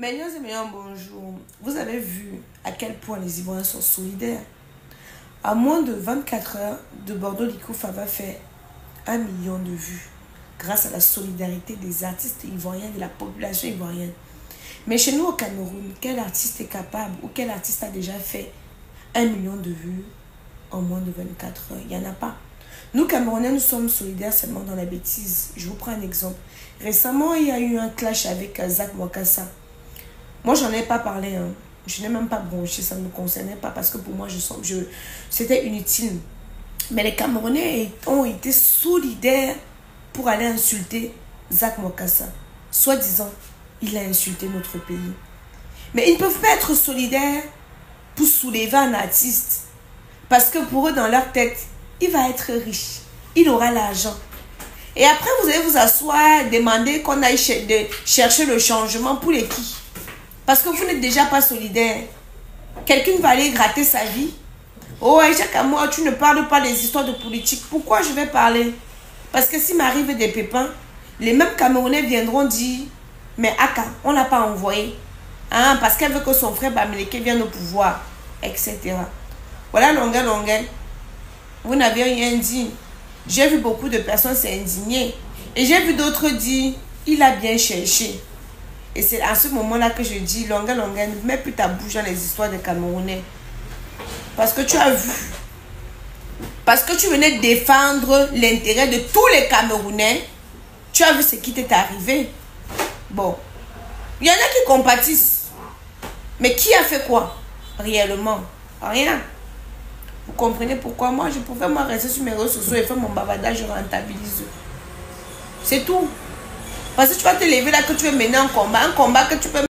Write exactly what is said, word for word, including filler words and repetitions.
Mesdames et messieurs, bonjour. Vous avez vu à quel point les Ivoiriens sont solidaires. À moins de vingt-quatre heures, de Bordeaux-Likoufa va faire un million de vues grâce à la solidarité des artistes ivoiriens, de la population ivoirienne. Mais chez nous au Cameroun, quel artiste est capable ou quel artiste a déjà fait un million de vues en moins de vingt-quatre heures? Il n'y en a pas. Nous, Camerounais, nous sommes solidaires seulement dans la bêtise. Je vous prends un exemple. Récemment, il y a eu un clash avec Zach Mwakassa. Moi, j'en ai pas parlé. Hein. Je n'ai même pas bronché, ça ne me concernait pas parce que pour moi, je, je, c'était inutile. Mais les Camerounais ont été solidaires pour aller insulter Zach Mwakassa. Soi-disant, il a insulté notre pays. Mais ils ne peuvent pas être solidaires pour soulever un artiste. Parce que pour eux, dans leur tête, il va être riche. Il aura l'argent. Et après, vous allez vous asseoir, demander qu'on aille chercher le changement pour les qui. Parce que vous n'êtes déjà pas solidaire. Quelqu'un va aller gratter sa vie. Oh, Jacques, moi, tu ne parles pas des histoires de politique. Pourquoi je vais parler? Parce que s'il m'arrive des pépins, les mêmes Camerounais viendront dire, mais Aka, on ne l'a pas envoyé. Hein, parce qu'elle veut que son frère Bamileke vienne au pouvoir, et cetera. Voilà, longueur, longueur. Vous n'avez rien dit. J'ai vu beaucoup de personnes s'indigner. Et j'ai vu d'autres dire, il a bien cherché. Et c'est à ce moment-là que je dis, longueur, longueur, ne mets plus ta bouche dans les histoires des Camerounais. Parce que tu as vu. Parce que tu venais défendre l'intérêt de tous les Camerounais. Tu as vu ce qui t'est arrivé. Bon. Il y en a qui compatissent. Mais qui a fait quoi? Réellement? Rien. Vous comprenez pourquoi moi, je pouvais moi rester sur mes réseaux sociaux et faire mon bavardage, je rentabilise. C'est tout. Parce que tu vas te lever là que tu veux mener un combat. Un combat que tu peux